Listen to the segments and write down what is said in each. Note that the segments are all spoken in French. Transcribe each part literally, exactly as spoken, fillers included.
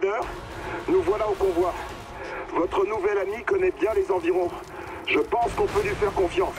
Docteur, nous voilà au convoi. Votre nouvel ami connaît bien les environs. Je pense qu'on peut lui faire confiance.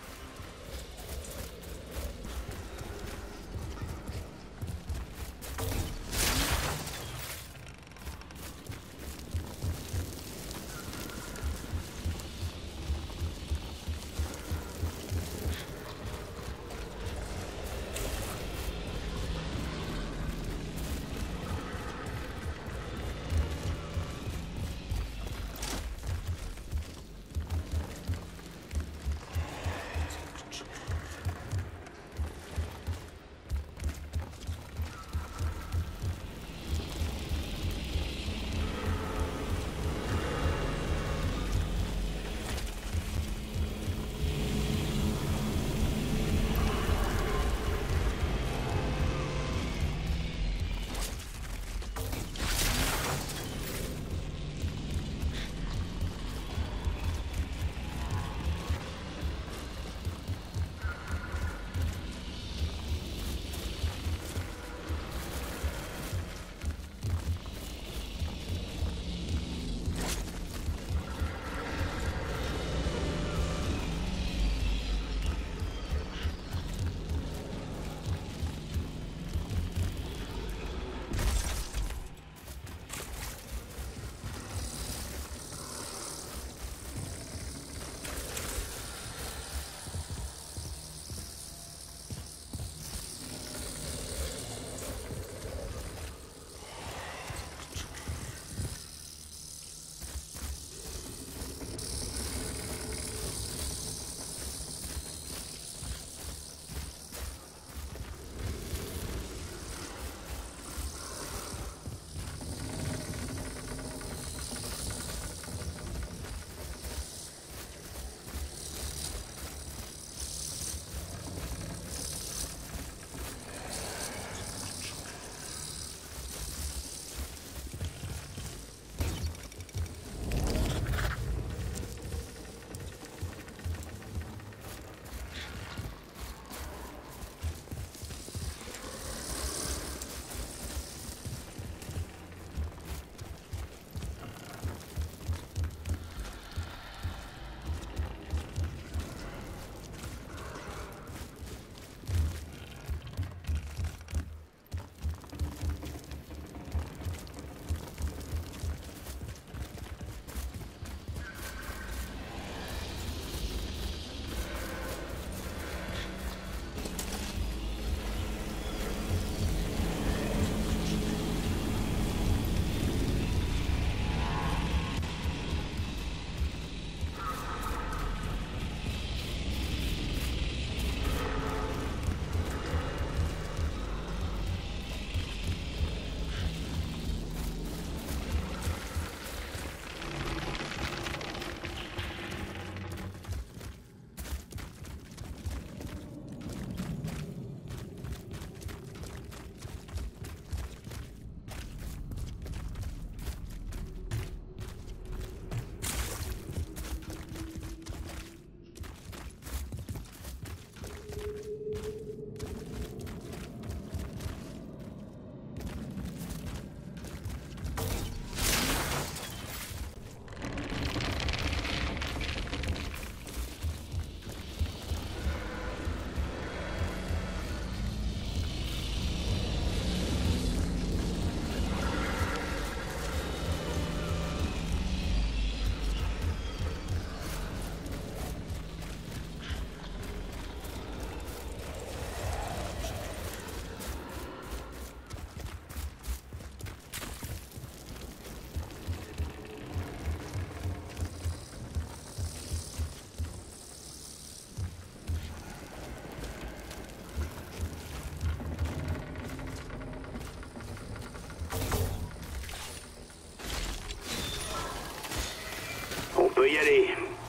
peut y aller.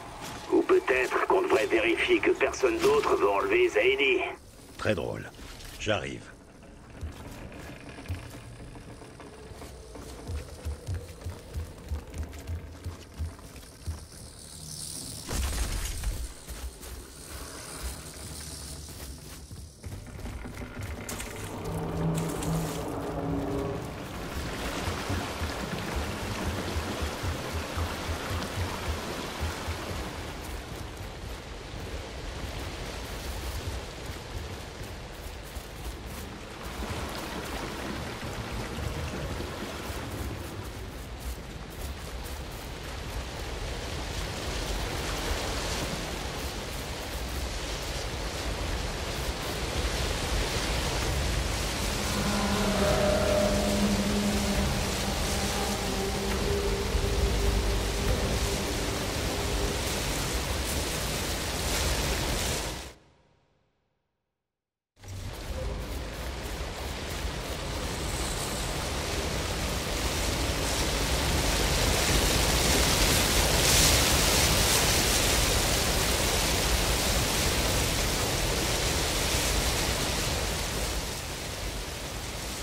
Ou peut-être qu'on devrait vérifier que personne d'autre veut enlever Zaidi. Très drôle. J'arrive.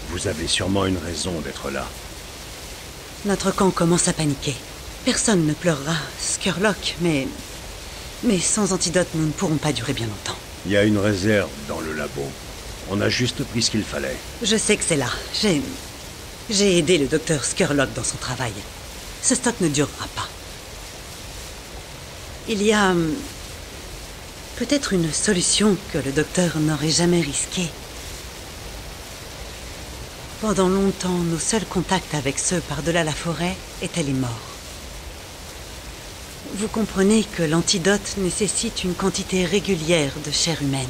Vous avez sûrement une raison d'être là. Notre camp commence à paniquer. Personne ne pleurera, Skurlock, mais... Mais sans antidote, nous ne pourrons pas durer bien longtemps. Il y a une réserve dans le labo. On a juste pris ce qu'il fallait. Je sais que c'est là. J'ai... J'ai aidé le docteur Skurlock dans son travail. Ce stock ne durera pas. Il y a... hum, peut-être une solution que le docteur n'aurait jamais risquée. Pendant longtemps, nos seuls contacts avec ceux par-delà la forêt étaient les morts. Vous comprenez que l'antidote nécessite une quantité régulière de chair humaine.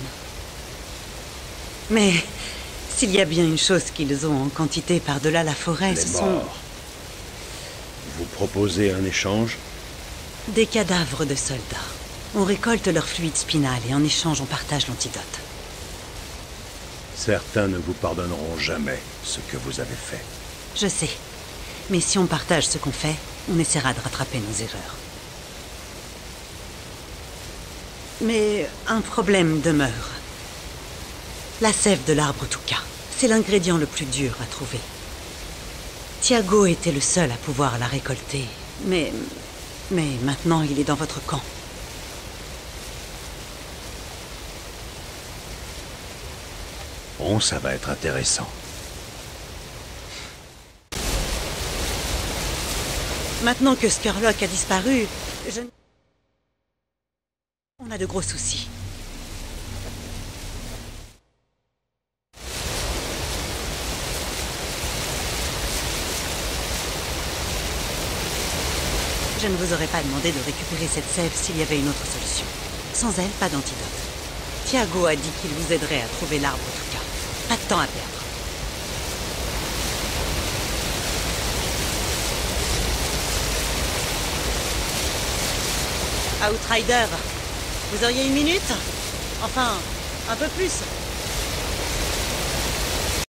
Mais s'il y a bien une chose qu'ils ont en quantité par-delà la forêt, Les ce sont morts. Vous proposez un échange? des cadavres de soldats. On récolte leur fluide spinal et en échange on partage l'antidote. Certains ne vous pardonneront jamais ce que vous avez fait. Je sais. Mais si on partage ce qu'on fait, on essaiera de rattraper nos erreurs. Mais un problème demeure. La sève de l'arbre Tuka, c'est l'ingrédient le plus dur à trouver. Tiago était le seul à pouvoir la récolter, mais... Mais maintenant, il est dans votre camp. Bon, ça va être intéressant. Maintenant que Skurlock a disparu, je... On a de gros soucis. Je ne vous aurais pas demandé de récupérer cette sève s'il y avait une autre solution. Sans elle, pas d'antidote. Tiago a dit qu'il vous aiderait à trouver l'arbre Tuka. Pas de temps à perdre. Outrider, vous auriez une minute? Enfin, un peu plus.